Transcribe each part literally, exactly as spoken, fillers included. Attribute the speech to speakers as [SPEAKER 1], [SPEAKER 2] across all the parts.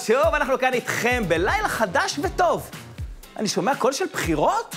[SPEAKER 1] שוב אנחנו כאן איתכם בלילה חדש וטוב. אני שומע קול של בחירות?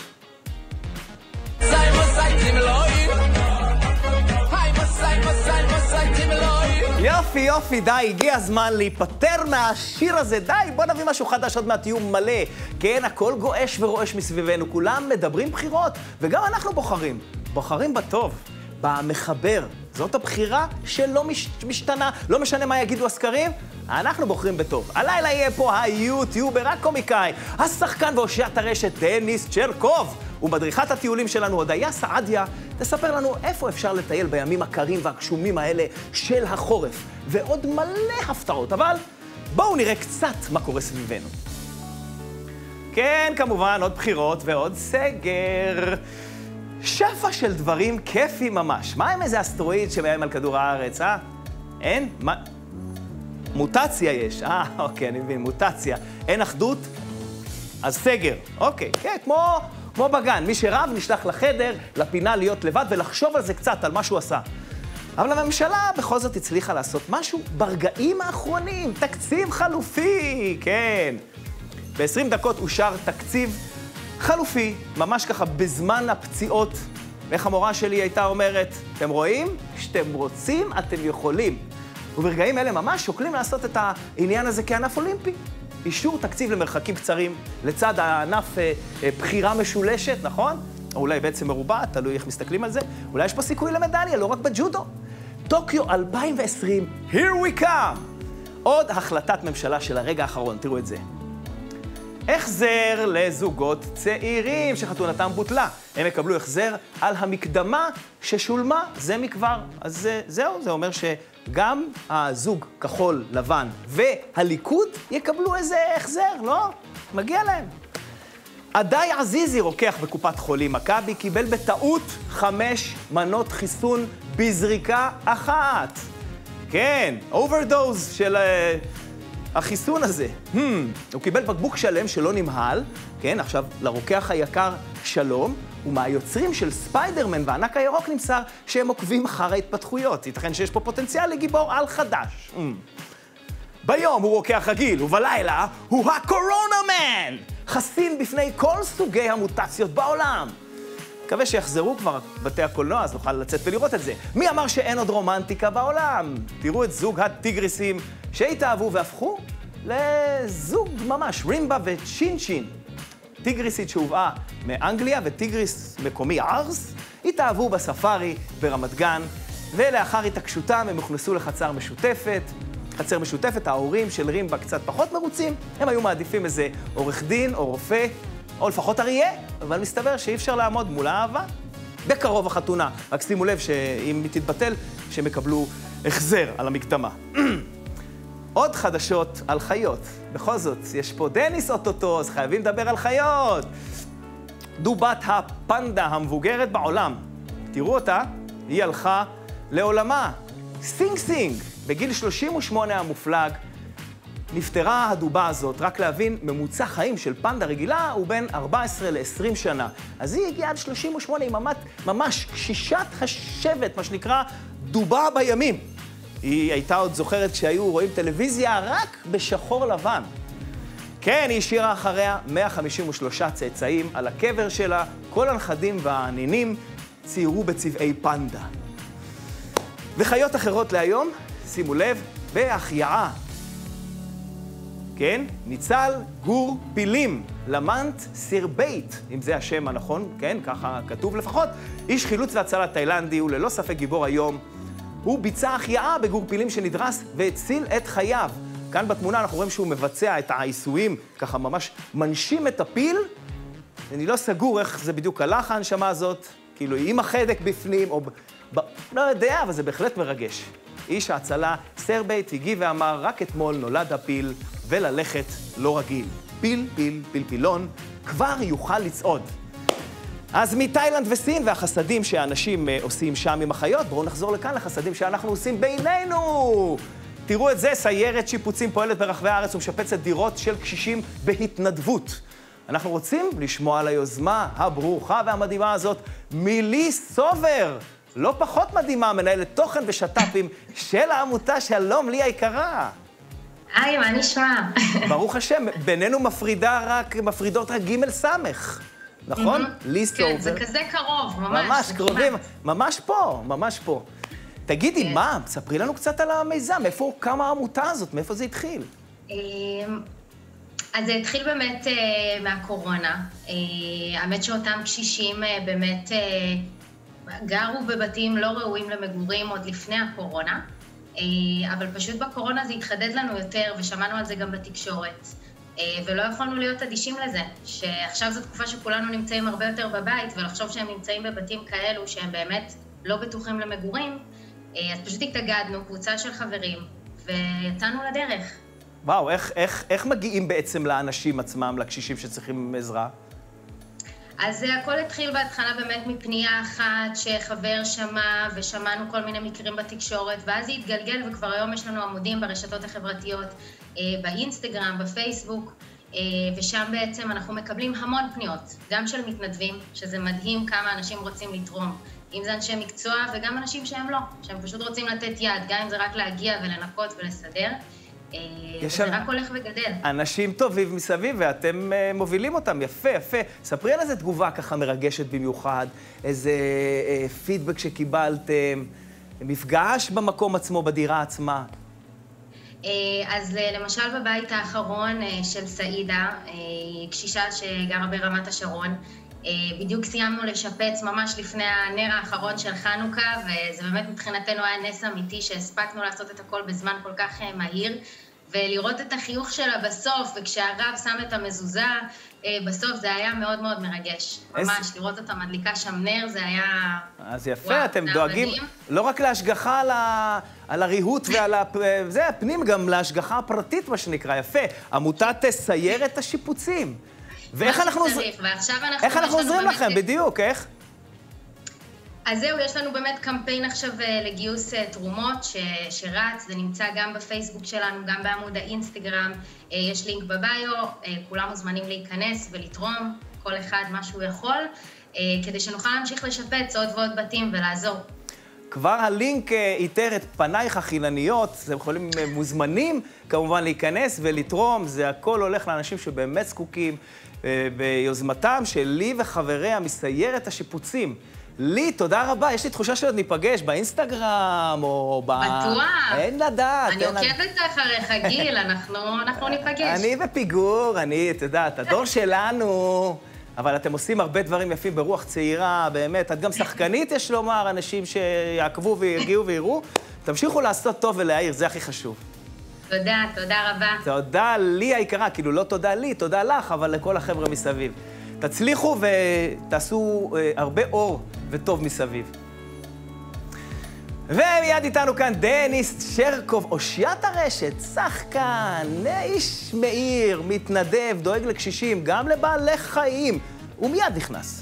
[SPEAKER 1] יופי, יופי, די, הגיע הזמן להיפטר מהשיר הזה. די, בוא נביא משהו חדש, עוד מעט יהיו מלא. כן, הכל גועש ורועש מסביבנו, כולם מדברים בחירות, וגם אנחנו בוחרים. בוחרים בטוב, במחבר. זאת הבחירה שלא מש... משתנה, לא משנה מה יגידו הסקרים, אנחנו בוחרים בטוב. הלילה יהיה פה היוטיובר, הקומיקאי, השחקן והושיית הרשת דניס צ'רקוב, ומדריכת הטיולים שלנו, הודיה סעדיה, תספר לנו איפה אפשר לטייל בימים הקרים והגשומים האלה של החורף, ועוד מלא הפתעות, אבל בואו נראה קצת מה קורה סביבנו. כן, כמובן, עוד בחירות ועוד סגר. שפע של דברים כיפי ממש. מה עם איזה אסטרואיד שמאיים על כדור הארץ, אה? אין? מה? מוטציה יש. אה, אוקיי, אני מבין, מוטציה. אין אחדות? אז סגר. אוקיי, כן, כמו, כמו בגן. מי שרב נשלח לחדר, לפינה להיות לבד ולחשוב על זה קצת, על מה שהוא עשה. אבל הממשלה בכל זאת הצליחה לעשות משהו ברגעים האחרונים. תקציב חלופי, כן. ב-עשרים דקות אושר תקציב חלופי, ממש ככה בזמן הפציעות. איך המורה שלי הייתה אומרת, אתם רואים? כשאתם רוצים, אתם יכולים. וברגעים אלה ממש שוקלים לעשות את העניין הזה כענף אולימפי. אישור תקציב למרחקים קצרים, לצד הענף אה, אה, בחירה משולשת, נכון? או אולי בעצם מרובע, תלוי איך מסתכלים על זה. אולי יש פה סיכוי למדליה, לא רק בג'ודו. טוקיו אלפיים ועשרים, here we come! עוד החלטת ממשלה של הרגע האחרון, תראו את זה. החזר לזוגות צעירים שחתונתם בוטלה. הם יקבלו החזר על המקדמה ששולמה זה מכבר. אז זהו, זה אומר שגם הזוג כחול לבן והליכוד יקבלו איזה החזר, לא? מגיע להם. עדי עזיזי, רוקח בקופת חולים מכבי, קיבל בטעות חמש מנות חיסון בזריקה אחת. כן, אוברדוז של... החיסון הזה, hmm, הוא קיבל בקבוק שלם שלא נמהל, כן, עכשיו לרוקח היקר שלום, ומהיוצרים של ספיידרמן והענק הירוק נמסר שהם עוקבים אחר ההתפתחויות. ייתכן שיש פה פוטנציאל לגיבור על חדש. Hmm. ביום הוא רוקח רגיל, ובלילה הוא הקורונה מן! חסין בפני כל סוגי המוטציות בעולם. מקווה שיחזרו כבר בתי הקולנוע, אז נוכל לצאת ולראות את זה. מי אמר שאין עוד רומנטיקה בעולם? תראו את זוג הטיגריסים שהתאהבו והפכו לזוג ממש, רימבה וצ'ינצ'ין. טיגריסית שהובאה מאנגליה וטיגריס מקומי ארס, התאהבו בספארי ברמת גן, ולאחר התעקשותם הם הוכנסו לחצר משותפת. חצר משותפת, ההורים של רימבה קצת פחות מרוצים, הם היו מעדיפים איזה עורך דין או רופא, או לפחות אריה, אבל מסתבר שאי אפשר לעמוד מול האהבה. בקרוב החתונה, רק שימו לב שאם היא תתבטל, שהם יקבלו החזר על המקדמה. עוד חדשות על חיות. בכל זאת, יש פה דניס אוטוטו, אז חייבים לדבר על חיות. דובת הפנדה המבוגרת בעולם. תראו אותה, היא הלכה לעולמה. סינג סינג, בגיל שלושים ושמונה המופלג, נפטרה הדובה הזאת. רק להבין, ממוצע חיים של פנדה רגילה הוא בין ארבע עשרה לעשרים שנה. אז היא הגיעה עד שלושים ושמונה, היא ממש, ממש קשישת השבט, מה שנקרא דובה בימים. היא הייתה עוד זוכרת כשהיו רואים טלוויזיה רק בשחור לבן. כן, היא השאירה אחריה מאה חמישים ושלושה צאצאים על הקבר שלה, כל הנכדים והנינים ציירו בצבעי פנדה. וחיות אחרות להיום, שימו לב, בהחייאה. כן, ניצל גור פילים, למנט סירבייט, אם זה השם הנכון, כן, ככה כתוב לפחות. איש חילוץ והצלה תאילנדי, הוא ללא ספק גיבור היום. הוא ביצע החייאה בגור פילים שנדרס והציל את חייו. כאן בתמונה אנחנו רואים שהוא מבצע את העיסויים, ככה ממש מנשים את הפיל. אני לא סגור איך זה בדיוק הלך ההנשמה הזאת, כאילו עם החדק בפנים, או ב... לא יודע, אבל זה בהחלט מרגש. איש ההצלה סרבייט הגיב ואמר, רק אתמול נולד הפיל וללכת לא רגיל. פיל, פיל, פיל פילון, כבר יוכל לצעוד. אז מתאילנד וסין והחסדים שהאנשים עושים שם עם החיות, בואו נחזור לכאן לחסדים שאנחנו עושים בינינו. תראו את זה, סיירת שיפוצים פועלת ברחבי הארץ ומשפצת דירות של קשישים בהתנדבות. אנחנו רוצים לשמוע על היוזמה הברוכה והמדהימה הזאת מילי סובר. לא פחות מדהימה, מנהלת תוכן ושטאפים של העמותה שלום לי היקרה.
[SPEAKER 2] היי, מה נשמע?
[SPEAKER 1] ברוך השם, בינינו מפרידה רק, מפרידות רק ג' סמך, נכון? ליסט
[SPEAKER 2] כן,
[SPEAKER 1] אובר.
[SPEAKER 2] זה כזה קרוב, ממש.
[SPEAKER 1] ממש קרובים, ממש פה, ממש פה. תגידי, מה? ספרי לנו קצת על המיזם, איפה קמה העמותה הזאת, מאיפה זה התחיל?
[SPEAKER 2] אז זה התחיל באמת מהקורונה. האמת שאותם קשישים באמת גרו בבתים לא ראויים למגורים עוד לפני הקורונה, אבל פשוט בקורונה זה התחדד לנו יותר, ושמענו על זה גם בתקשורת. ולא יכולנו להיות אדישים לזה, שעכשיו זו תקופה שכולנו נמצאים הרבה יותר בבית, ולחשוב שהם נמצאים בבתים כאלו שהם באמת לא בטוחים למגורים, אז פשוט התאגדנו, קבוצה של חברים, ויצאנו לדרך.
[SPEAKER 1] וואו, איך, איך, איך מגיעים בעצם לאנשים עצמם, לקשישים שצריכים עזרה?
[SPEAKER 2] אז הכל התחיל בהתחלה באמת מפנייה אחת שחבר שמע, ושמענו כל מיני מקרים בתקשורת, ואז זה התגלגל, וכבר היום יש לנו עמודים ברשתות החברתיות, באינסטגרם, בפייסבוק, ושם בעצם אנחנו מקבלים המון פניות, גם של מתנדבים, שזה מדהים כמה אנשים רוצים לתרום. אם זה אנשי מקצוע וגם אנשים שהם לא, שהם פשוט רוצים לתת יד, גם אם זה רק להגיע ולנקות ולסדר. זה רק הולך וגדל. אנשים
[SPEAKER 1] טובים מסביב, ואתם uh, מובילים אותם, יפה, יפה. ספרי על איזה תגובה ככה מרגשת במיוחד, איזה uh, פידבק שקיבלתם, מפגש במקום עצמו, בדירה עצמה.
[SPEAKER 2] Uh, אז uh, למשל בבית האחרון uh, של סעידה, uh, קשישה שגרה ברמת השרון, uh, בדיוק סיימנו לשפץ ממש לפני הנר האחרון של חנוכה, וזה באמת מבחינתנו היה נס אמיתי שהספקנו לעשות את הכל בזמן כל כך uh, מהיר. ולראות את החיוך שלה בסוף, וכשהרב שם את המזוזה, בסוף זה היה מאוד מאוד מרגש. ממש, לראות אותה מדליקה שם נר, זה היה...
[SPEAKER 1] אז יפה, אתם דואגים לא רק להשגחה על הריהוט ועל זה, הפנים גם להשגחה הפרטית, מה שנקרא, יפה. עמותת סיירת השיפוצים. ואיך אנחנו עוזרים לכם, בדיוק, איך?
[SPEAKER 2] אז זהו, יש לנו באמת קמפיין עכשיו לגיוס תרומות ש, שרץ, זה נמצא גם בפייסבוק שלנו, גם בעמוד האינסטגרם, יש לינק בביו, כולם מוזמנים להיכנס ולתרום, כל אחד מה שהוא יכול, כדי שנוכל להמשיך לשפץ עוד ועוד בתים ולעזור.
[SPEAKER 1] כבר הלינק איתר את פנייך החילניות, אתם יכולים מוזמנים כמובן להיכנס ולתרום, זה הכל הולך לאנשים שבאמת זקוקים, ביוזמתם של לי וחבריה מסיירת השיפוצים. לי, תודה רבה. יש לי תחושה שעוד ניפגש באינסטגרם או ב...
[SPEAKER 2] בטוח.
[SPEAKER 1] אין לדעת.
[SPEAKER 2] אני עוקבת אחריך, גיל, אנחנו ניפגש.
[SPEAKER 1] אני בפיגור, אני, את יודעת, הדור שלנו, אבל אתם עושים הרבה דברים יפים ברוח צעירה, באמת. את גם שחקנית, יש לומר, אנשים שיעקבו ויגיעו ויראו. תמשיכו לעשות טוב ולהעיר, זה הכי חשוב.
[SPEAKER 2] תודה, תודה רבה.
[SPEAKER 1] תודה לי היקרה, כאילו לא תודה לי, תודה לך, אבל לכל החבר'ה מסביב. תצליחו ותעשו אה, הרבה אור וטוב מסביב. ומיד איתנו כאן דניס שרקוב, אושיית הרשת, שחקן, איש מאיר, מתנדב, דואג לקשישים, גם לבעלי חיים. הוא מיד נכנס.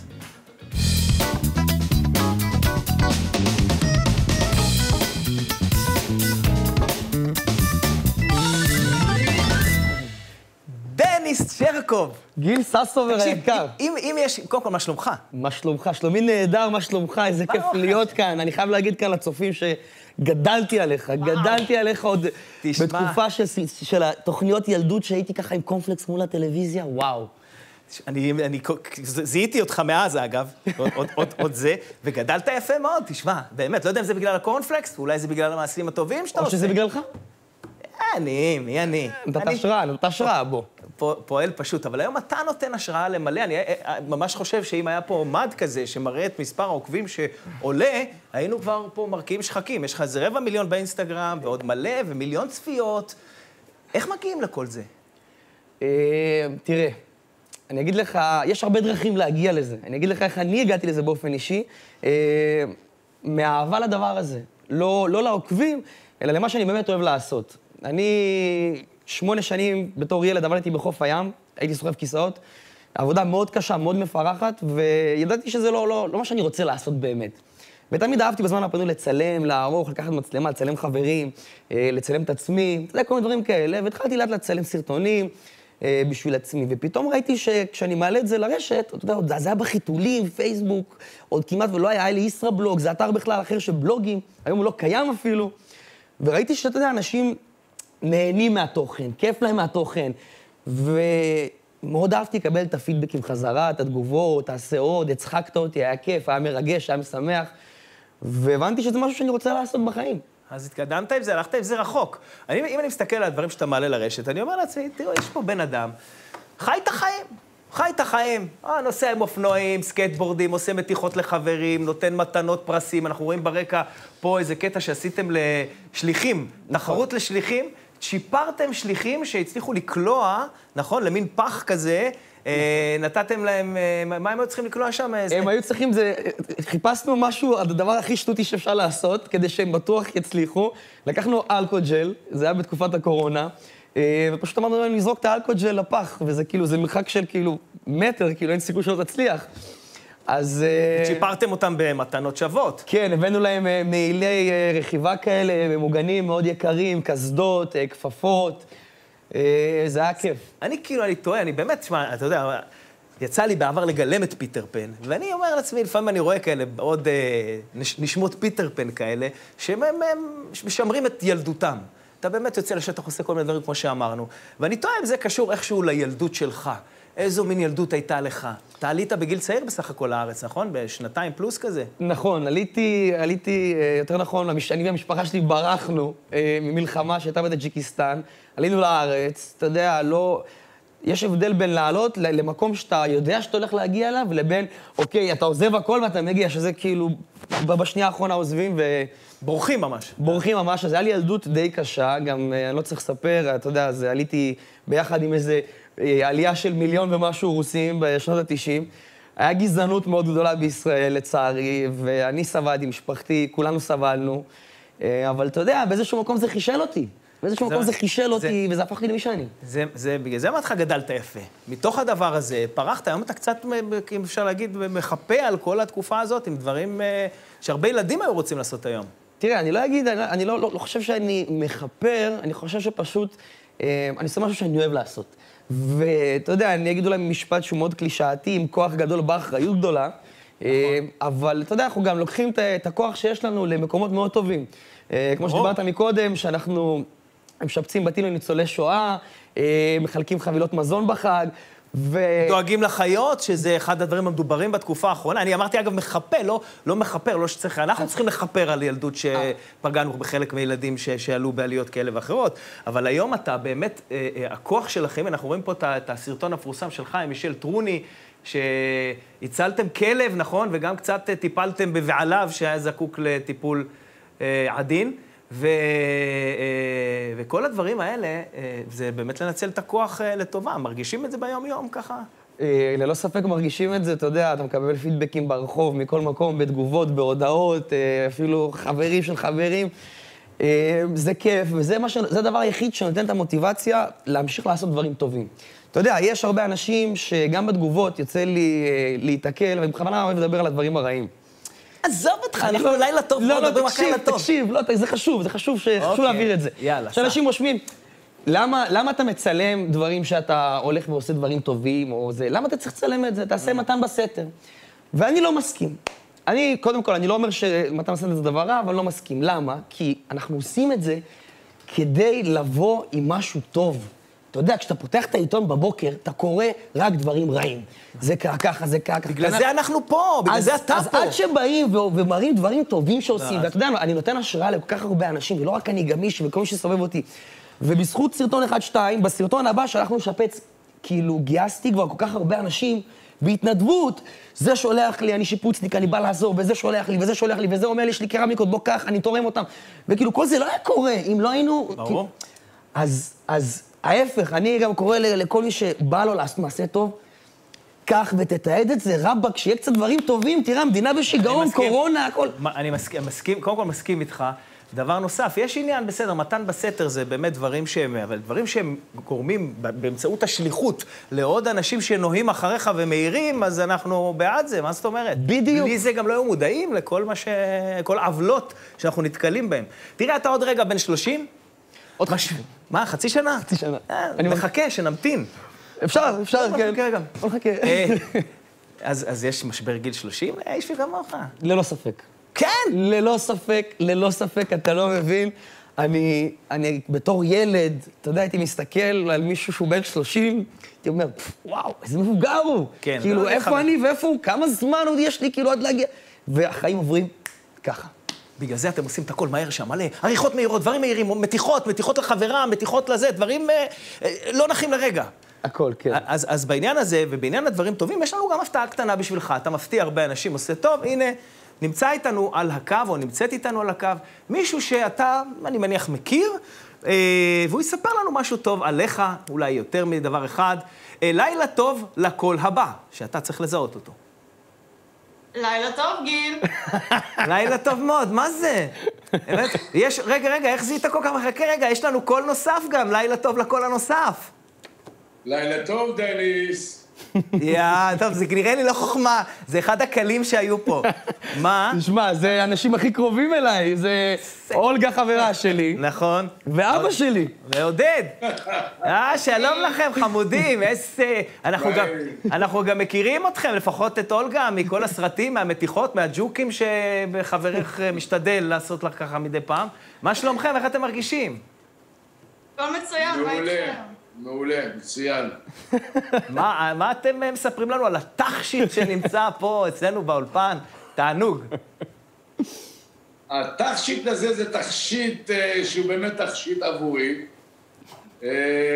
[SPEAKER 1] דניס שרקוב.
[SPEAKER 3] גיל ססובר היקר.
[SPEAKER 1] אם, אם יש, קודם כל, מה שלומך?
[SPEAKER 3] מה שלומך? שלומי נהדר, מה שלומך? איזה כיף להיות כאן. אני חייב להגיד כאן לצופים שגדלתי עליך, גדלתי עליך עוד בתקופה של התוכניות ילדות שהייתי ככה עם קומפלקס מול הטלוויזיה, וואו.
[SPEAKER 1] אני, אני, זיהיתי אותך מאז, אגב, עוד, עוד, עוד, עוד זה, וגדלת יפה מאוד, תשמע, באמת, לא יודע אם זה בגלל הקורנפלקס, אולי זה בגלל המעשים הטובים שאתה עושה.
[SPEAKER 3] או שזה בגללך?
[SPEAKER 1] אני, מי אני?
[SPEAKER 3] נתת השראה, נתת השראה, בוא.
[SPEAKER 1] פועל פשוט, אבל היום אתה נותן השראה למלא. אני ממש חושב שאם היה פה מד כזה שמראה את מספר העוקבים שעולה, היינו כבר פה מרקיעים שחקים. יש לך איזה רבע מיליון באינסטגרם, ועוד מלא, ומיליון צפיות. איך מגיעים לכל זה?
[SPEAKER 3] תראה, אני אגיד לך, יש הרבה דרכים להגיע לזה. אני אגיד לך איך אני הגעתי לזה באופן אישי, מהאהבה לדבר הזה. לא לעוקבים, אלא למה שאני באמת אוהב לעשות. אני שמונה שנים בתור ילד עבדתי בחוף הים, הייתי סוחב כיסאות, עבודה מאוד קשה, מאוד מפרחת, וידעתי שזה לא, לא, לא מה שאני רוצה לעשות באמת. ותמיד אהבתי בזמן הפנוי לצלם, לערוך, לקחת מצלמה, לצלם חברים, לצלם את עצמי, זה כל מיני דברים כאלה, והתחלתי לאט לצלם סרטונים בשביל עצמי, ופתאום ראיתי שכשאני מעלה את זה לרשת, אתה יודע, זה היה בחיתולים, פייסבוק, עוד כמעט ולא היה, היה לי ישראבלוג, זה אתר בכלל אחר של בלוגים, היום הוא לא קיים אפילו, וראיתי שאתה יודע, אנשים נהנים מהתוכן, כיף להם מהתוכן. ומאוד אהבתי לקבל את הפידבקים חזרה, את התגובות, תעשה עוד, הצחקת אותי, היה כיף, היה מרגש, היה משמח. והבנתי שזה משהו שאני רוצה לעשות בחיים.
[SPEAKER 1] אז התקדמת עם זה, הלכת עם זה רחוק. אני, אם אני מסתכל על הדברים שאתה מעלה לרשת, אני אומר לעצמי, תראו, יש פה בן אדם, חי את החיים. חי את החיים, אה, נוסע עם אופנועים, סקייטבורדים, עושה מתיחות לחברים, נותן מתנות פרסים. אנחנו רואים ברקע פה איזה קטע שעשיתם לשליחים, תחרות לשליחים. שיפרתם שליחים שהצליחו לקלוע, נכון, למין פח כזה, אה, נתתם להם, אה, מה הם היו צריכים לקלוע שם?
[SPEAKER 3] הם היו צריכים, זה, חיפשנו משהו, הדבר הכי שטותי שאפשר לעשות, כדי שהם בטוח יצליחו. לקחנו אלכוג'ל, זה היה בתקופת הקורונה, ופשוט אמרנו להם לזרוק את האלכוג'ל לפח, וזה כאילו, זה מרחק של כאילו מטר, כאילו אין סיכוי שלא תצליח. אז...
[SPEAKER 1] שיפרתם אותם במתנות שוות.
[SPEAKER 3] כן, הבאנו להם מעילי רכיבה כאלה, ממוגנים מאוד יקרים, קסדות, כפפות, זה היה כיף.
[SPEAKER 1] אני כאילו, אני טועה, אני באמת, שמה, אתה יודע, יצא לי בעבר לגלם את פיטר פן, ואני אומר לעצמי, לפעמים אני רואה כאלה, עוד נשמות פיטר פן כאלה, שהם משמרים את ילדותם. אתה באמת יוצא לשטח, עושה כל מיני דברים כמו שאמרנו. ואני טועה אם זה קשור איכשהו לילדות שלך. איזו מין ילדות הייתה לך? אתה עלית בגיל צעיר בסך הכל לארץ, נכון? בשנתיים פלוס כזה?
[SPEAKER 3] נכון, עליתי, עליתי, יותר נכון, אני והמשפחה שלי ברחנו ממלחמה שהייתה בטאג'יקיסטן, עלינו לארץ, אתה יודע, לא... יש הבדל בין לעלות למקום שאתה יודע שאתה הולך להגיע אליו, לבין, אוקיי, אתה עוזב הכל ואתה מגיע, שזה כאילו, בשנייה האחרונה עוזבים ו...
[SPEAKER 1] בורחים ממש.
[SPEAKER 3] בורחים ממש, אז היה לי ילדות די קשה, גם אני לא צריך לספר, אתה יודע, אז עליתי ביחד עם איזה עלייה של מיליון ומשהו רוסים בשנות ה-תשעים. היה גזענות מאוד גדולה בישראל, לצערי, ואני סבלתי, משפחתי, כולנו סבלנו, אבל אתה יודע, באיזשהו מקום זה חישל אותי. באיזשהו מקום זה חישל אותי, וזה הפך לי למי שאני.
[SPEAKER 1] בגלל זה אמרתך גדלת יפה. מתוך הדבר הזה, פרחת, היום אתה קצת, אם אפשר להגיד, מחפה על כל התקופה הזאת, עם דברים שהרבה ילדים היו רוצים לעשות היום.
[SPEAKER 3] תראה, אני לא אגיד, אני לא חושב שאני מחפר, אני חושב שפשוט, אני עושה משהו שאני אוהב לעשות. ואתה יודע, אני אגיד אולי משפט שהוא מאוד קלישאתי, עם כוח גדול בא אחריות גדולה, אבל אתה יודע, אנחנו גם לוקחים את הכוח שיש לנו למקומות מאוד טובים. כמו שדיברת מקודם, שאנחנו משפצים בתים לניצולי שואה, מחלקים חבילות מזון בחג, ו...
[SPEAKER 1] דואגים לחיות, שזה אחד הדברים המדוברים בתקופה האחרונה. אני אמרתי, אגב, מחפה, לא, לא מחפר, לא שצריך, אנחנו צריכים לחפר על ילדות שפגענו בחלק מהילדים ש... שעלו בעליות כאלה ואחרות, אבל היום אתה באמת, הכוח שלכם, אנחנו רואים פה את הסרטון המפורסם שלך, עם מישל טרוני, שהצלתם כלב, נכון? וגם קצת טיפלתם בבעליו שהיה זקוק לטיפול עדין. ו... וכל הדברים האלה, זה באמת לנצל את הכוח לטובה. מרגישים את זה ביום-יום ככה?
[SPEAKER 3] ללא ספק מרגישים את זה, אתה יודע, אתה מקבל פידבקים ברחוב, מכל מקום, בתגובות, בהודעות, אפילו חברים של חברים. זה כיף, וזה מה ש... זה הדבר היחיד שנותן את המוטיבציה להמשיך לעשות דברים טובים. אתה יודע, יש הרבה אנשים שגם בתגובות יוצא לי להתעכל, ואני בכוונה אוהב לדבר על הדברים הרעים.
[SPEAKER 1] עזוב אותך, אנחנו לילה טוב,
[SPEAKER 3] לא, לא, תקשיב, תקשיב, לא, זה חשוב, זה חשוב, חשוב להעביר את זה.
[SPEAKER 1] יאללה, סע.
[SPEAKER 3] שאנשים רושמים, למה אתה מצלם דברים שאתה הולך ועושה דברים טובים, או זה, למה אתה צריך לצלם את זה? תעשה מתן בסתר. ואני לא מסכים. אני, קודם כל, אני לא אומר שמתן בסתר זה דבר רע, אבל לא מסכים. למה? כי אנחנו עושים את זה כדי לבוא עם משהו טוב. אתה יודע, כשאתה פותח את העיתון בבוקר, אתה קורא רק דברים רעים. זה ככה, זה ככה.
[SPEAKER 1] בגלל זה אנחנו פה, בגלל זה אתה פה.
[SPEAKER 3] אז עד שבאים ומראים דברים טובים שעושים, ואתה יודע, אני נותן השראה לכל כך הרבה אנשים, ולא רק אני גמיש וכל מי שסובב אותי. ובזכות סרטון אחד שתיים, בסרטון הבא שהלכנו לשפץ, כאילו גייסתי כבר כל כך הרבה אנשים, בהתנדבות, זה שולח לי, אני שיפוצניק, אני בא לעזור, וזה שולח לי, וזה שולח לי, וזה אומר לי, יש לי קרמיקות, בוא קח, אני תורם אותם. וכאילו, כל זה לא היה קורה, אם לא היינו...
[SPEAKER 1] ברור.
[SPEAKER 3] אז, אז ההפך, אני גם קורא לכל מי שבא לו לעשות מעשה טוב, קח ותתעד את זה, רבק, שיהיה קצת דברים טובים, תראה, המדינה בשיגעון, קורונה, הכל.
[SPEAKER 1] אני מסכים, מסכים, קודם כל מסכים איתך. דבר נוסף, יש עניין, בסדר, מתן בסתר זה באמת דברים שהם, אבל דברים שהם גורמים באמצעות השליחות לעוד אנשים שנוהים אחריך ומהירים, אז אנחנו בעד זה, מה זאת אומרת?
[SPEAKER 3] בדיוק.
[SPEAKER 1] בלי זה גם לא היו מודעים לכל מה ש... כל עוולות שאנחנו נתקלים בהם. תראה, אתה עוד רגע בן שלושים?
[SPEAKER 3] עוד חשוב.
[SPEAKER 1] מה, חצי שנה?
[SPEAKER 3] חצי שנה.
[SPEAKER 1] אני מחכה, שנמתין.
[SPEAKER 3] אפשר, אפשר, כן.
[SPEAKER 1] נחכה רגע.
[SPEAKER 3] בוא נחכה.
[SPEAKER 1] אז יש משבר גיל שלושים? יש לי כמוך.
[SPEAKER 3] ללא ספק.
[SPEAKER 1] כן!
[SPEAKER 3] ללא ספק, ללא ספק, אתה לא מבין. אני, אני בתור ילד, אתה יודע, הייתי מסתכל על מישהו שהוא בערך שלושים, הייתי אומר, וואו, איזה מבוגר הוא.
[SPEAKER 1] כן.
[SPEAKER 3] כאילו, איפה אני ואיפה הוא? כמה זמן עוד יש לי, כאילו, עד להגיע... והחיים עוברים ככה.
[SPEAKER 1] בגלל זה אתם עושים את הכל מהר שם, מלא. עריכות מהירות, דברים מהירים, מתיחות, מתיחות לחברה, מתיחות לזה, דברים אה, אה, לא נחים לרגע.
[SPEAKER 3] הכל, כן.
[SPEAKER 1] אז, אז בעניין הזה, ובעניין הדברים טובים, יש לנו גם הפתעה קטנה בשבילך. אתה מפתיע הרבה אנשים, עושה טוב, הנה, נמצא איתנו על הקו, או נמצאת איתנו על הקו, מישהו שאתה, אני מניח, מכיר, אה, והוא יספר לנו משהו טוב עליך, אולי יותר מדבר אחד. אה, לילה טוב לקול הבא, שאתה צריך לזהות אותו.
[SPEAKER 4] לילה טוב, גיל.
[SPEAKER 1] לילה טוב מאוד, מה זה? יש, רגע, רגע, איך זיהית כל כך מחכה? רגע, יש לנו קול נוסף גם, לילה טוב לקול הנוסף.
[SPEAKER 5] לילה טוב, דניס.
[SPEAKER 1] יא, טוב, זה נראה לי לא חוכמה, זה אחד הקלים שהיו פה. מה?
[SPEAKER 3] תשמע, זה האנשים הכי קרובים אליי, זה אולגה חברה שלי.
[SPEAKER 1] נכון.
[SPEAKER 3] ואבא שלי.
[SPEAKER 1] ועודד. אה, שלום לכם, חמודים, איזה... אנחנו גם, אנחנו גם מכירים אתכם, לפחות את אולגה, מכל הסרטים, מהמתיחות, מהג'וקים שחברך משתדל לעשות לך ככה מדי פעם. מה שלומכם? איך אתם מרגישים?
[SPEAKER 4] הכל מצוין, מה
[SPEAKER 5] מעולה,
[SPEAKER 4] איתכם?
[SPEAKER 5] מעולה, מצוין.
[SPEAKER 1] מה, מה אתם מספרים לנו על התכשיט שנמצא פה אצלנו באולפן? תענוג.
[SPEAKER 5] התכשיט הזה זה תכשיט אה, שהוא באמת תכשיט עבורי. אה,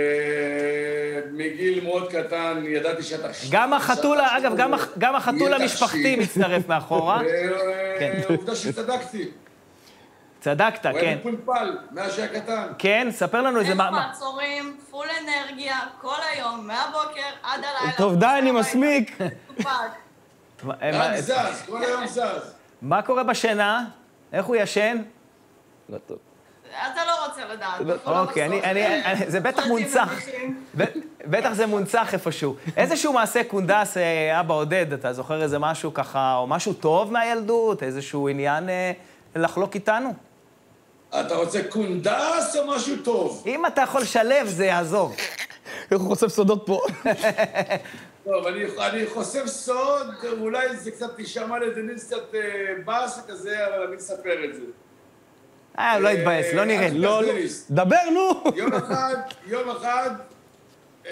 [SPEAKER 5] מגיל מאוד קטן ידעתי שהתכשיט...
[SPEAKER 1] גם החתולה, אגב, גם, הח- גם החתול
[SPEAKER 5] יהיה
[SPEAKER 1] המשפחתי
[SPEAKER 5] תכשיט.
[SPEAKER 1] מצטרף מאחורה.
[SPEAKER 5] אה, עובדה שצדקתי.
[SPEAKER 1] צדקת,
[SPEAKER 5] הוא
[SPEAKER 1] כן.
[SPEAKER 5] היה מפולפל, מאז שהיה קטן.
[SPEAKER 1] כן, ספר לנו איזה...
[SPEAKER 4] אין
[SPEAKER 1] מה- מה-
[SPEAKER 4] מעצורים, פול אנרגיה, כל היום, מהבוקר עד הלילה.
[SPEAKER 3] טוב, די, אני מסמיק.
[SPEAKER 4] מסופק.
[SPEAKER 1] מה- מה-
[SPEAKER 5] רק זז, כל היום זז.
[SPEAKER 1] מה קורה בשינה? איך הוא ישן?
[SPEAKER 3] לא טוב.
[SPEAKER 4] אתה לא רוצה לדעת. אנחנו לא
[SPEAKER 1] אוקיי, אני,
[SPEAKER 4] נחשוף.
[SPEAKER 1] אני, אני, זה בטח
[SPEAKER 4] פרטים
[SPEAKER 1] מונצח.
[SPEAKER 4] מביכים.
[SPEAKER 1] ב- בטח זה מונצח איפשהו. איזשהו מעשה קונדס, אה, אבא עודד, אתה זוכר איזה משהו ככה, או משהו טוב מהילדות, איזשהו עניין אה, לחלוק איתנו?
[SPEAKER 5] אתה רוצה קונדס או משהו טוב?
[SPEAKER 1] אם אתה יכול לשלב, זה יעזור.
[SPEAKER 3] איך הוא חושף סודות פה?
[SPEAKER 5] טוב, אני, אני חושף סוד, אולי זה קצת תשמע לדניס קצת אה, באסה כזה, אבל אני אספר את זה.
[SPEAKER 1] אה, לא התבאס, לא נראה.
[SPEAKER 5] לא,
[SPEAKER 3] לא, לא.
[SPEAKER 5] דניס.
[SPEAKER 3] דבר, נו!
[SPEAKER 5] יום אחד, יום אחד, אה,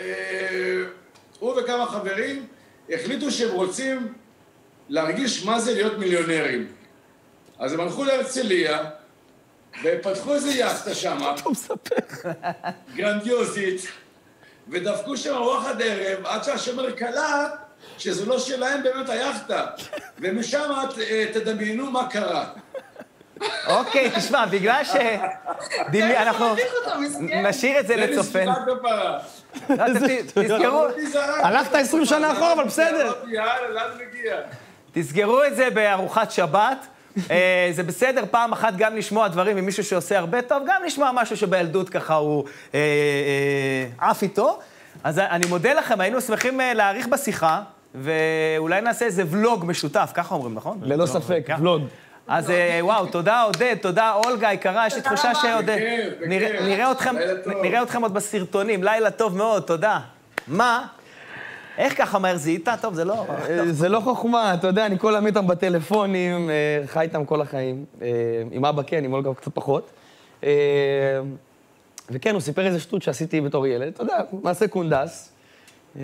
[SPEAKER 5] הוא וכמה חברים החליטו שהם רוצים להרגיש מה זה להיות מיליונרים. אז הם הלכו להרצליה, ופתחו איזה יאכטה שמה,
[SPEAKER 3] הוא מספר.
[SPEAKER 5] גרנדיוזית, ודפקו שם ארוחת ערב, עד שהשומר קלט שזה לא שלהם באמת היאכטה. ומשם אה, תדמיינו מה קרה.
[SPEAKER 1] אוקיי, תשמע, בגלל ש... דימי- אנחנו
[SPEAKER 4] מביך אותו, מסכן.
[SPEAKER 1] נשאיר את זה
[SPEAKER 5] זה
[SPEAKER 1] לצופן.
[SPEAKER 5] נשפט בפרה.
[SPEAKER 1] לא, ת- תזכרו,
[SPEAKER 3] הלכת עשרים שנה אחורה, אבל בסדר.
[SPEAKER 5] יאללה, לאן מגיע?
[SPEAKER 1] תזכרו את זה בארוחת שבת. אה, זה בסדר פעם אחת גם לשמוע דברים ממישהו שעושה הרבה טוב, גם לשמוע משהו שבילדות ככה הוא אה, אה, עף איתו. אז אני מודה לכם, היינו שמחים אה, להאריך בשיחה, ואולי נעשה איזה ולוג משותף, ככה אומרים, נכון?
[SPEAKER 3] ללא ספק,
[SPEAKER 1] כן.
[SPEAKER 3] ולוג.
[SPEAKER 1] אז אה, וואו, תודה עודד, תודה אולגה יקרה, יש לי תחושה
[SPEAKER 4] רבה.
[SPEAKER 1] שעודד...
[SPEAKER 5] בכיף, בכיף.
[SPEAKER 1] נראה- נראה אתכם-
[SPEAKER 5] לילה טוב.
[SPEAKER 1] נראה אתכם עוד בסרטונים, לילה טוב מאוד, תודה. מה? איך ככה מהר זיהית? טוב, זה לא...
[SPEAKER 3] אה, זה לא חוכמה, אתה יודע, אני כל היום איתם בטלפונים, אה, חי איתם כל החיים. אה, עם אבא כן, עם אולגה קצת פחות. אה, וכן, הוא סיפר איזה שטות שעשיתי בתור ילד, אתה יודע, מעשה קונדס. אה,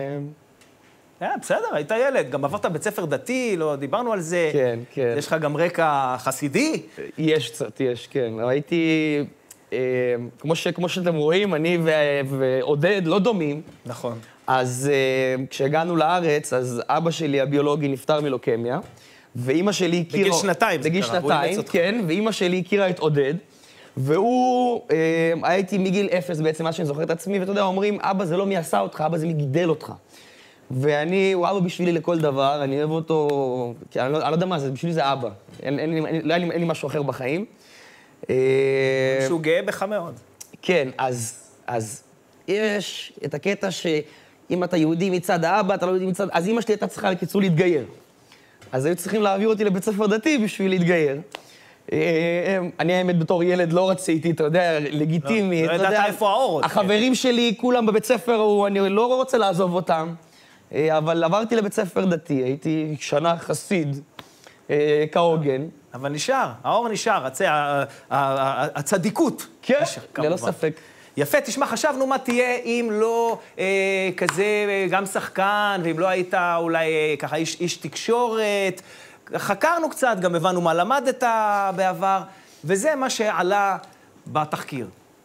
[SPEAKER 1] אה, בסדר, היית ילד, גם עברת בית ספר דתי, לא דיברנו על זה.
[SPEAKER 3] כן, כן.
[SPEAKER 1] יש לך גם רקע חסידי?
[SPEAKER 3] יש קצת, יש, כן. הייתי, אה, כמו ש- כמו שאתם רואים, אני ו- ועודד לא דומים.
[SPEAKER 1] נכון.
[SPEAKER 3] אז uh, כשהגענו לארץ, אז אבא שלי הביולוגי נפטר מלוקמיה, ואימא שלי הכירה...
[SPEAKER 1] בגיל שנתיים זה
[SPEAKER 3] בגיל
[SPEAKER 1] קרה, והוא אימץ
[SPEAKER 3] שנתיים,
[SPEAKER 1] אותך.
[SPEAKER 3] כן, ואימא שלי הכירה את עודד, והוא, uh, הייתי מגיל אפס בעצם, מה שאני זוכר את עצמי, ואתה יודע, אומרים, אבא זה לא מי עשה אותך, אבא זה מי גידל אותך. ואני, הוא אבא בשבילי לכל דבר, אני אוהב אותו, כי אני לא, אני לא יודע מה זה, בשבילי זה אבא. אין, אין, אין, אין, אין, לי- אין לי משהו אחר בחיים. אה,
[SPEAKER 1] שהוא גאה בך מאוד.
[SPEAKER 3] כן, אז, אז יש את הקטע שאם אתה יהודי מצד האבא, אתה לא יהודי מצד... אז אמא שלי הייתה צריכה, בקיצור, להתגייר. אז היו צריכים להעביר אותי לבית ספר דתי בשביל להתגייר. אה, אני, האמת, בתור ילד לא רציתי, אתה יודע, לגיטימי.
[SPEAKER 1] לא- לא
[SPEAKER 3] אתה
[SPEAKER 1] ידעת
[SPEAKER 3] יודע,
[SPEAKER 1] איפה האורות.
[SPEAKER 3] החברים שלי, כולם בבית ספר, הוא- אני לא רוצה לעזוב אותם. אה, אבל עברתי לבית ספר דתי, הייתי שנה חסיד, אה, כהוגן.
[SPEAKER 1] אבל נשאר, האור נשאר, הצ... הצדיקות.
[SPEAKER 3] כן,
[SPEAKER 1] נשאר,
[SPEAKER 3] ללא
[SPEAKER 1] כמובן.
[SPEAKER 3] ספק.
[SPEAKER 1] יפה, תשמע, חשבנו מה תהיה אם לא אה, כזה אה, גם שחקן, ואם לא היית אולי אה, ככה איש, איש תקשורת. חקרנו קצת, גם הבנו מה למדת בעבר, וזה מה שעלה בתחקיר.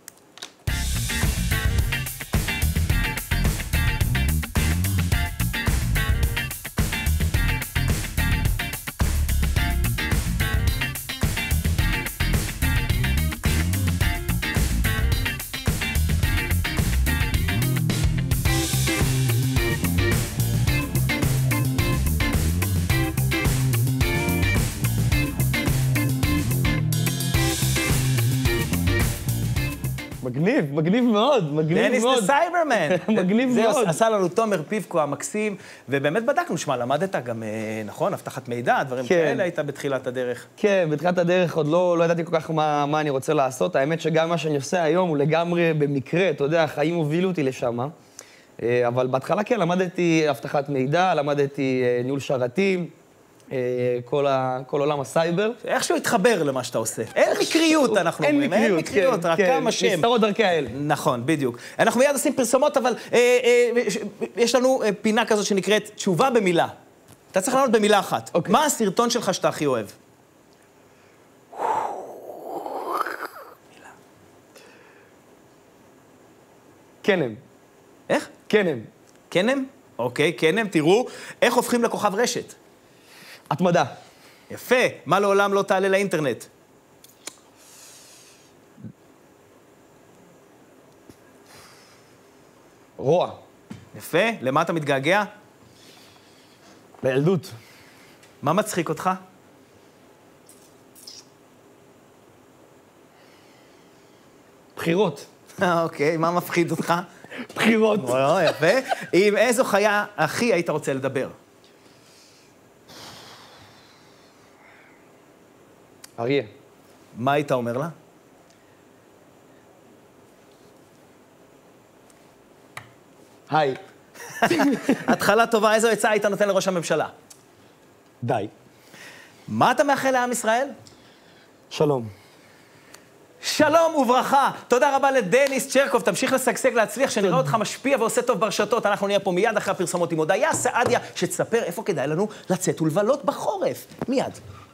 [SPEAKER 3] מגניב, מגניב מאוד, מגניב
[SPEAKER 1] דניס
[SPEAKER 3] מאוד.
[SPEAKER 1] דה סייברמן.
[SPEAKER 3] מגניב
[SPEAKER 1] זה
[SPEAKER 3] מאוד.
[SPEAKER 1] עשה לנו תומר פיבקו המקסים, ובאמת בדקנו, שמה, למדת גם, נכון, הבטחת מידע, דברים כאלה היית בתחילת הדרך.
[SPEAKER 3] כן, בתחילת הדרך עוד לא, לא ידעתי כל כך מה, מה אני רוצה לעשות. האמת שגם מה שאני עושה היום הוא לגמרי במקרה, אתה יודע, החיים הובילו אותי לשם. אבל בהתחלה כן, למדתי הבטחת מידע, למדתי ניהול שרתים, כל, ה, כל עולם הסייבר.
[SPEAKER 1] איכשהו התחבר למה שאתה עושה. אין מקריות, אנחנו
[SPEAKER 3] אין
[SPEAKER 1] אומרים.
[SPEAKER 3] מקריות,
[SPEAKER 1] אין מקריות,
[SPEAKER 3] כן,
[SPEAKER 1] רק
[SPEAKER 3] כן,
[SPEAKER 1] כמה שם.
[SPEAKER 3] נסתרות דרכי האל.
[SPEAKER 1] נכון, בדיוק. אנחנו מיד עושים פרסומות, אבל אה, אה, ש- יש לנו אה, פינה כזאת שנקראת תשובה במילה. אתה צריך לענות במילה אחת.
[SPEAKER 3] אוקיי.
[SPEAKER 1] מה הסרטון שלך שאתה הכי אוהב?
[SPEAKER 3] קנם,
[SPEAKER 1] איך?
[SPEAKER 3] קנם,
[SPEAKER 1] קנם? אוקיי, קנם, תראו. איך הופכים לכוכב רשת?
[SPEAKER 3] התמדה,
[SPEAKER 1] יפה. מה לעולם לא תעלה לאינטרנט?
[SPEAKER 3] רוע,
[SPEAKER 1] יפה. למה אתה מתגעגע?
[SPEAKER 3] לילדות,
[SPEAKER 1] מה מצחיק אותך?
[SPEAKER 3] בחירות,
[SPEAKER 1] אוקיי, מה מפחיד אותך?
[SPEAKER 3] בחירות.
[SPEAKER 1] או, יפה. עם איזו חיה הכי היית רוצה לדבר?
[SPEAKER 3] אריה,
[SPEAKER 1] מה היית אומר לה?
[SPEAKER 3] היי,
[SPEAKER 1] התחלה טובה, איזו עצה היית נותן לראש הממשלה?
[SPEAKER 3] די,
[SPEAKER 1] מה אתה מאחל לעם ישראל?
[SPEAKER 3] שלום.
[SPEAKER 1] שלום וברכה. תודה רבה לדניס צ'רקוב, תמשיך לשגשג להצליח, שנראה אותך משפיע ועושה טוב ברשתות. אנחנו נהיה פה מיד אחרי הפרסומות עם הודיה סעדיה, שתספר איפה כדאי לנו לצאת ולבלות בחורף. מיד.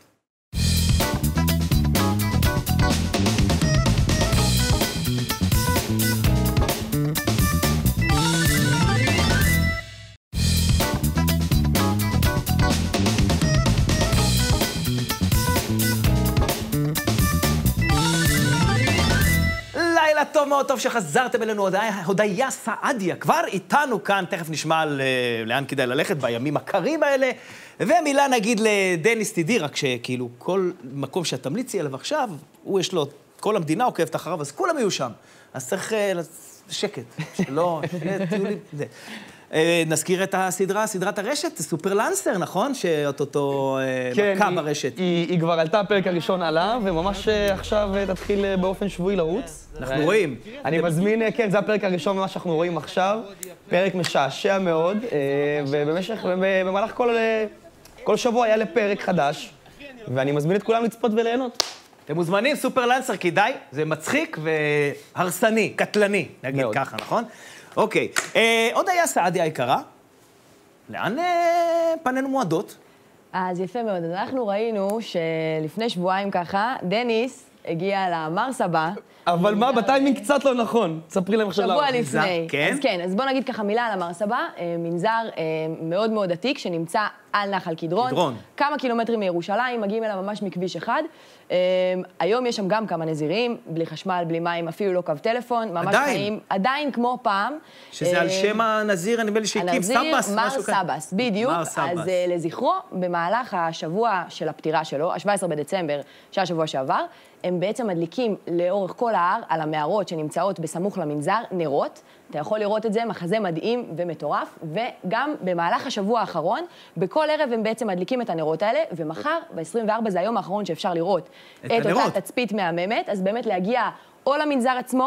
[SPEAKER 1] לילה טוב מאוד, טוב שחזרתם אלינו, הודיה, הודיה סעדיה, כבר איתנו כאן, תכף נשמע על, uh, לאן כדאי ללכת בימים הקרים האלה, ומילה נגיד לדניס תדעי, רק שכאילו כל מקום שאת תמליצי עליו עכשיו, הוא יש לו, כל המדינה עוקבת אחריו, אז כולם יהיו שם, אז צריך uh, שקט, שלא, שיהיה טיולים, זה. Uh, נזכיר את הסדרה, סדרת הרשת, סופרלנסר, נכון? שאותו uh,
[SPEAKER 3] כן,
[SPEAKER 1] מכה
[SPEAKER 3] היא,
[SPEAKER 1] ברשת.
[SPEAKER 3] היא, היא כבר עלתה, הפרק הראשון עלה, וממש uh, עכשיו uh, תתחיל uh, באופן שבועי לרוץ.
[SPEAKER 1] אנחנו רואים.
[SPEAKER 3] אני מזמין, uh, כן, זה הפרק הראשון ממה שאנחנו רואים עכשיו, פרק משעשע מאוד, uh, ובמשך, במהלך כל, uh, כל שבוע היה לפרק חדש, ואני מזמין את כולם לצפות וליהנות.
[SPEAKER 1] אתם מוזמנים, סופרלנסר, כדאי, זה מצחיק והרסני, קטלני, נגיד
[SPEAKER 3] מאוד.
[SPEAKER 1] ככה, נכון? אוקיי. אה, עוד היה סעדיה היקרה. לאן אה, פנינו מועדות?
[SPEAKER 6] אז יפה מאוד. אז אנחנו ראינו שלפני שבועיים ככה, דניס הגיע למרס הבא.
[SPEAKER 3] אבל מה, בטיימינג קצת לא נכון. תספרי להם עכשיו
[SPEAKER 6] שבוע
[SPEAKER 3] למה.
[SPEAKER 6] לפני.
[SPEAKER 1] כן?
[SPEAKER 6] אז כן, אז בוא נגיד ככה מילה על המרס הבא. אה, מנזר אה, מאוד מאוד עתיק שנמצא על נחל קדרון.
[SPEAKER 1] קדרון.
[SPEAKER 6] כמה קילומטרים מירושלים, מגיעים אליו ממש מכביש אחד. אה, היום יש שם גם כמה נזירים, בלי חשמל, בלי מים, אפילו לא קו טלפון. ממש
[SPEAKER 1] עדיין?
[SPEAKER 6] חיים, עדיין כמו פעם.
[SPEAKER 1] שזה
[SPEAKER 6] אה,
[SPEAKER 1] על שם הנזיר, אני נדמה לי שהקים סבס,
[SPEAKER 6] הנזיר מר
[SPEAKER 1] משהו כזה.
[SPEAKER 6] סבס, בדיוק.
[SPEAKER 1] מר סבס.
[SPEAKER 6] אז uh, לזכרו, במהלך השבוע של הפטירה שלו, ה-שבעה עשר בדצמבר, שהיה השבוע שעבר, הם בעצם מדליקים לאורך כל ההר, על המערות שנמצאות בסמוך למנזר, נרות. אתה יכול לראות את זה, מחזה מדהים ומטורף, וגם במהלך השבוע האחרון, בכל ערב הם בעצם מדליקים את הנרות האלה, ומחר, ב-עשרים וארבעה, זה היום האחרון שאפשר לראות
[SPEAKER 1] את
[SPEAKER 6] את
[SPEAKER 1] הנרות.
[SPEAKER 6] אותה תצפית מהממת, אז באמת להגיע או למנזר עצמו,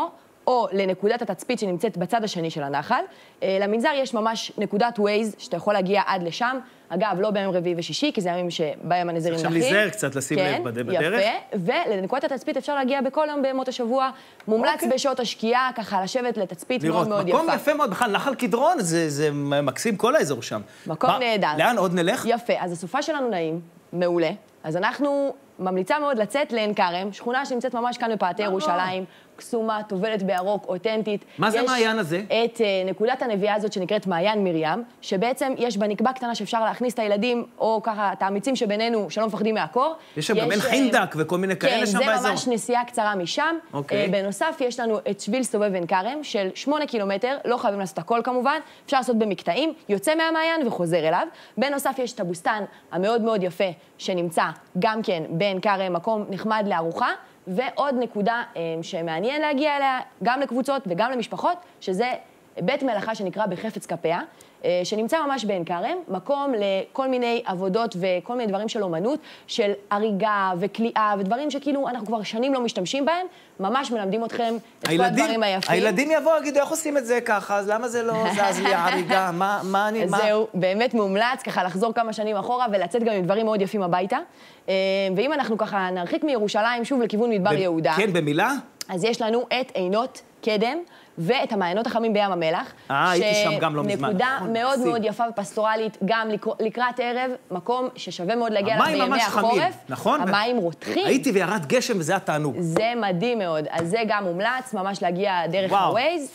[SPEAKER 6] או לנקודת התצפית שנמצאת בצד השני של הנחל. למנזר יש ממש נקודת ווייז שאתה יכול להגיע עד לשם. אגב, לא ביום רביעי ושישי, כי זה ימים שבהם הנזירים נחים.
[SPEAKER 1] עכשיו להיזהר קצת, לשים לב בדרך.
[SPEAKER 6] כן, יפה. ולנקודת התצפית אפשר להגיע בכל יום בימות השבוע. מומלץ בשעות השקיעה, ככה לשבת לתצפית מאוד מאוד יפה.
[SPEAKER 1] מקום יפה מאוד, בכלל, נחל קדרון, זה מקסים כל האזור שם.
[SPEAKER 6] מקום נהדר.
[SPEAKER 1] לאן עוד נלך?
[SPEAKER 6] יפה, אז הסופה שלנו נעים, מעולה. אז אנחנו ממליצה מאוד לצאת לעין כרם, שכונה שנמצאת ממש כאן בפאתי ירושלים, קסומה, טובלת בירוק, אותנטית.
[SPEAKER 1] מה זה המעיין הזה?
[SPEAKER 6] יש את נקודת הנביאה הזאת שנקראת מעיין מרים, שבעצם יש בה נקבה קטנה שאפשר להכניס את הילדים, או ככה, את האמיצים שבינינו שלא מפחדים מהקור.
[SPEAKER 1] יש שם גם אין חינדק וכל מיני כאלה שם באזור.
[SPEAKER 6] כן, זה ממש נסיעה קצרה משם. בנוסף, יש לנו את שביל סובב עין כרם, של שמונה קילומטר, לא חייבים לעשות הכל כמובן, אפשר לעשות במקטעים, יוצא מהמעיין וחוזר אליו. בנוסף, יש את הבוסתן המאוד מאוד יפה, שנמצא גם כן בעין כרם, מקום נחמד לארוחה. ועוד נקודה שמעניין להגיע אליה, גם לקבוצות וגם למשפחות, שזה בית מלאכה שנקרא בחפץ כפיה, שנמצא ממש בעין כרם, מקום לכל מיני עבודות וכל מיני דברים של אומנות, של הריגה וקליעה ודברים שכאילו אנחנו כבר שנים לא משתמשים בהם, ממש מלמדים אתכם את כל הדברים היפים.
[SPEAKER 1] הילדים יבואו, יגידו, איך עושים את זה ככה, אז למה זה לא זז לי הריגה? מה, מה אני, מה?
[SPEAKER 6] זהו, באמת מומלץ ככה לחזור כמה שנים אחורה ולצאת גם עם דברים מאוד יפים הביתה. ואם אנחנו ככה נרחיק מירושלים שוב לכיוון מדבר יהודה.
[SPEAKER 1] כן, במילה?
[SPEAKER 6] אז יש לנו את עינות קדם ואת המעיינות החמים בים המלח.
[SPEAKER 1] אה, הייתי שם גם לא מזמן.
[SPEAKER 6] שנקודה מאוד מאוד יפה ופסטורלית, גם לקראת ערב, מקום ששווה מאוד להגיע אליו בימי החורף.
[SPEAKER 1] נכון?
[SPEAKER 6] המים רותחים.
[SPEAKER 1] הייתי וירד גשם וזה התענוג.
[SPEAKER 6] זה מדהים מאוד. אז זה גם מומלץ, ממש להגיע דרך הווייז.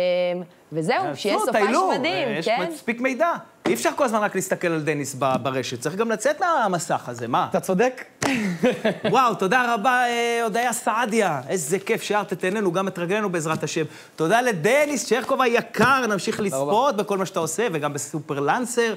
[SPEAKER 6] וזהו, שיהיה סופש מדהים,
[SPEAKER 1] יש מספיק מידע. אי אפשר כל הזמן רק להסתכל על דניס ברשת, צריך גם לצאת מהמסך הזה, מה?
[SPEAKER 3] אתה צודק.
[SPEAKER 1] וואו, תודה רבה, הודיה סעדיה. איזה כיף שהארת את עינינו, גם את רגלינו בעזרת השם. תודה לדניס צ'רקוב היקר, נמשיך לספות בכל מה שאתה עושה, וגם בסופר לנסר.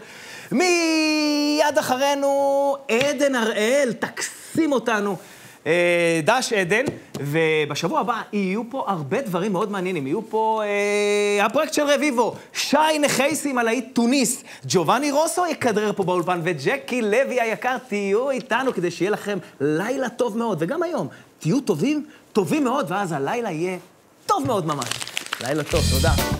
[SPEAKER 1] מיד אחרינו, עדן הראל, תקסים אותנו. דש עדן, ובשבוע הבא יהיו פה הרבה דברים מאוד מעניינים. יהיו פה אה, הפרויקט של רביבו, שי נחייסים על האית טוניס, ג'ובאני רוסו יקדרר פה באולפן, וג'קי לוי היקר, תהיו איתנו כדי שיהיה לכם לילה טוב מאוד. וגם היום, תהיו טובים, טובים מאוד, ואז הלילה יהיה טוב מאוד ממש. לילה טוב, תודה.